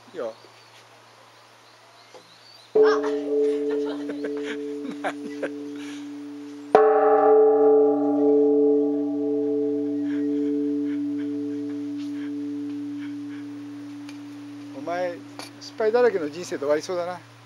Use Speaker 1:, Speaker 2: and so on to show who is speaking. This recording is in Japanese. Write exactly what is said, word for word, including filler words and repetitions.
Speaker 1: いいよ。
Speaker 2: あ、ちょっと待って。
Speaker 1: お前失敗だらけの人生で終わりそうだな。